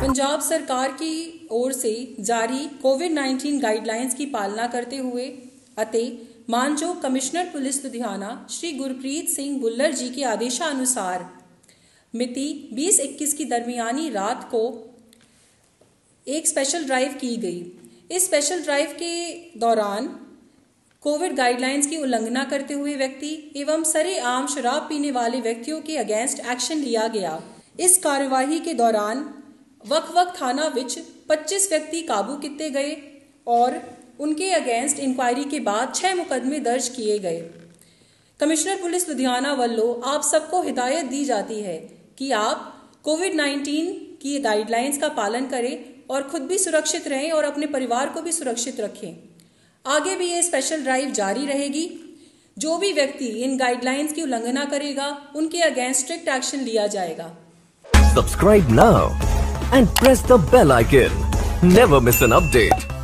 पंजाब सरकार की ओर से जारी कोविड-19 गाइडलाइंस की पालना करते हुए ਅਤੇ मानयोग कमिश्नर पुलिस लुधियाना श्री गुरप्रीत सिंह भुल्लर जी के आदेशानुसार मिति 20-21 की दरमियानी रात को एक स्पेशल ड्राइव की गई। इस स्पेशल ड्राइव के दौरान कोविड गाइडलाइंस की उल्लंघना करते हुए व्यक्ति एवं सरेआम शराब पीने वाले व्यक्तियों के अगेंस्ट एक्शन लिया गया। इस कार्यवाही के दौरान वक थाना विच 25 व्यक्ति काबू किए गए और उनके अगेंस्ट इंक्वायरी के बाद 6 मुकदमे दर्ज किए गए। कमिश्नर पुलिस लुधियाना वालों आप सबको हिदायत दी जाती है कि आप कोविड-19 की गाइडलाइंस का पालन करें और खुद भी सुरक्षित रहें और अपने परिवार को भी सुरक्षित रखें। आगे भी ये स्पेशल ड्राइव जारी रहेगी। जो भी व्यक्ति इन गाइडलाइंस की उल्लंघना करेगा उनके अगेंस्ट स्ट्रिक्ट एक्शन लिया जाएगा। Subscribe now and press the bell icon. Never miss an update.